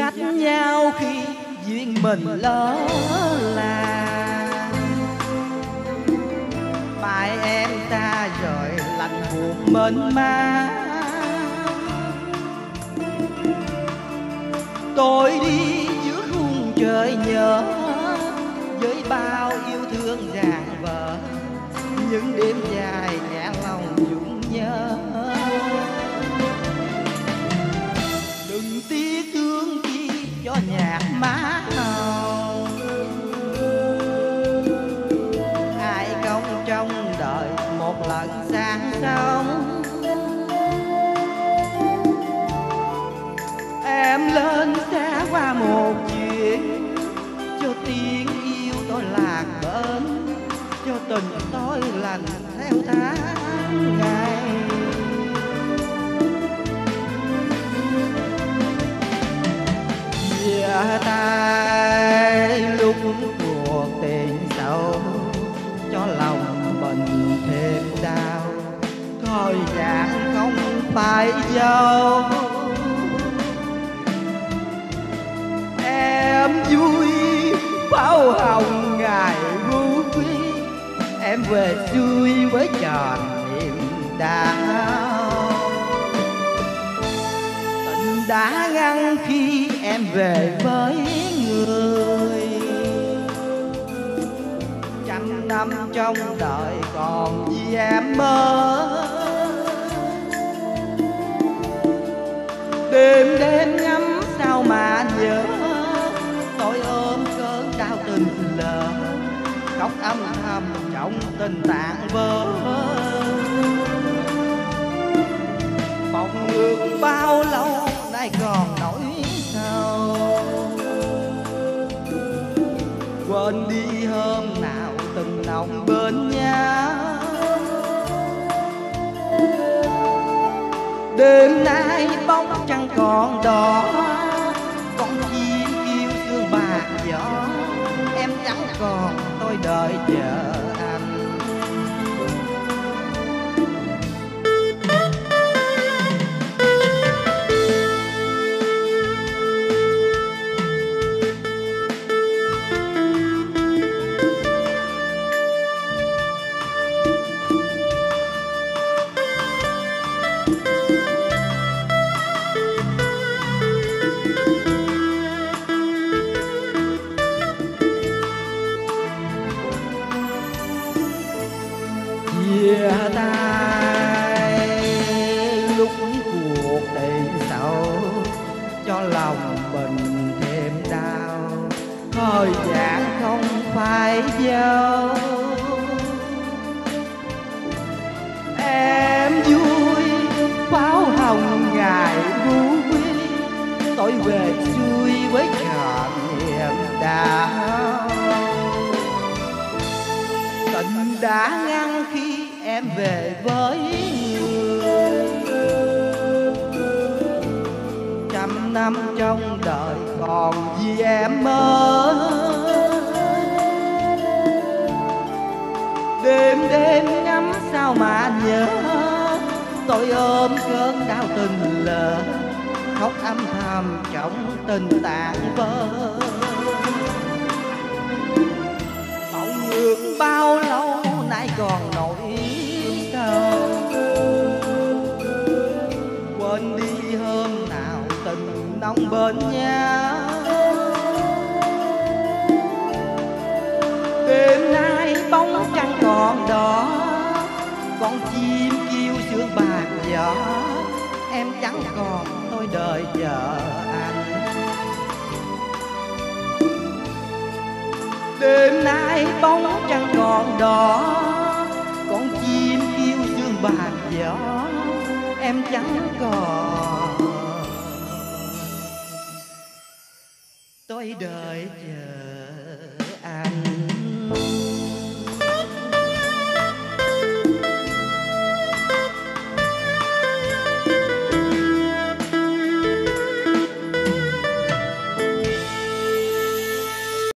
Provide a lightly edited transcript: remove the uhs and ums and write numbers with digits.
cách nhau khi duyên mình lỡ làng. Mai em ta rồi lạnh buồn mênh mang. Tôi đi giữa khung trời nhớ với bao yêu thương rạng vỡ, những đêm dài nhẹ lòng nhung nhớ. Đừng tiếc thương chi cho nhạc má hồng, ai công trong đời một lần sang sống. Em lên xe qua một chuyện, cho tiếng yêu tôi lạc bên, cho tình tôi lành theo tháng ngày. Chia tay lúc cuộc tình sâu, cho lòng mình thêm đau. Thời gian không phải dâu, em vui pháo hồng ngày vu quý. Em về xuôi với tròn niềm đau. Tình đã ngăn khi em về với người. Trăm năm trong đời còn gì em mơ. Đêm đêm ngắm sao mà nhớ, tôi ôm cơn đau tình lỡ, khóc âm thầm trong tình tàn vỡ. Mong ước bao lâu nay còn nỗi sầu, quên đi hôm nào từng nồng bên nhau. Đêm nay bóng trăng còn đỏ, con chim kêu sương bạc gió. Em chẳng còn tôi đợi chờ anh. Chia tay lúc cuộc tình sâu, cho lòng mình thêm đau. Thời gian không phải dâu, em vui pháo hồng ngày vu quý. Tôi về xuôi với trọn niềm đau. Tình đã ngăn khi em về với người. Trăm năm trong đời còn gì em mơ. Đêm đêm ngắm sao mà nhớ, tôi ôm cơn đau tình lỡ, khóc âm thầm trong tình tàn vỡ. Mong ước bao lâu nay còn nỗi sầu, quên đi hôm nào tình nồng bên nhau. Đêm nay bóng trăng còn đỏ, con chim kêu sương bạc gió. Em chẳng còn tôi đợi chờ anh. Đêm nay bóng trăng còn đỏ, con chim kêu sương bạc gió. Em chẳng còn tôi đợi chờ anh.